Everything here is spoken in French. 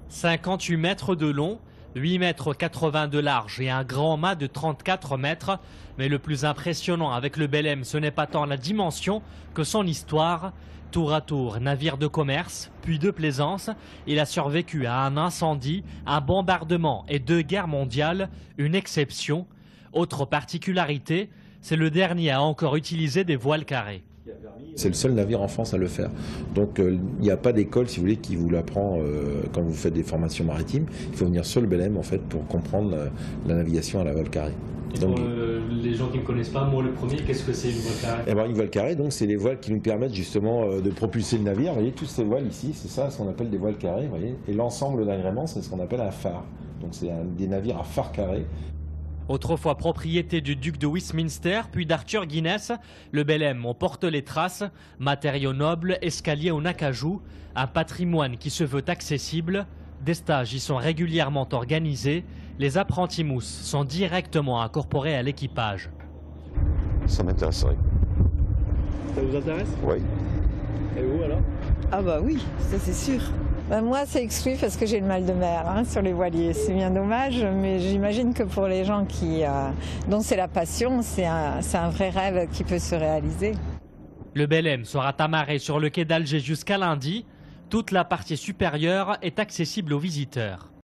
58 mètres de long, 8 mètres 80 de large et un grand mât de 34 mètres. Mais le plus impressionnant avec le Belem, ce n'est pas tant la dimension que son histoire. Tour à tour, navire de commerce, puis de plaisance, il a survécu à un incendie, un bombardement et 2 guerres mondiales, une exception. Autre particularité, c'est le dernier à encore utiliser des voiles carrées. C'est le seul navire en France à le faire. Donc il n'y a pas d'école, si vous voulez, qui vous l'apprend quand vous faites des formations maritimes. Il faut venir sur le Belem en fait pour comprendre la navigation à la voile carrée. Donc, pour les gens qui ne connaissent pas, moi le premier, qu'est-ce que c'est une voile carrée? Eh ben, une voile carrée, donc c'est les voiles qui nous permettent justement de propulser le navire. Vous voyez, toutes ces voiles ici, c'est ça ce qu'on appelle des voiles carrées. Vous voyez, et l'ensemble d'agréments, c'est ce qu'on appelle un phare. Donc c'est des navires à phare carré. Autrefois propriété du duc de Westminster, puis d'Arthur Guinness, le Belem en porte les traces, matériaux nobles, escaliers en acajou, un patrimoine qui se veut accessible. Des stages y sont régulièrement organisés, les apprentis mousses sont directement incorporés à l'équipage. Ça m'intéresserait. Ça vous intéresse? Oui. Et vous alors? Ah bah oui, ça c'est sûr. Moi c'est exclu parce que j'ai le mal de mer sur les voiliers. C'est bien dommage, mais j'imagine que pour les gens dont c'est la passion, c'est un vrai rêve qui peut se réaliser. Le Belem sera amarré sur le quai d'Alger jusqu'à lundi. Toute la partie supérieure est accessible aux visiteurs.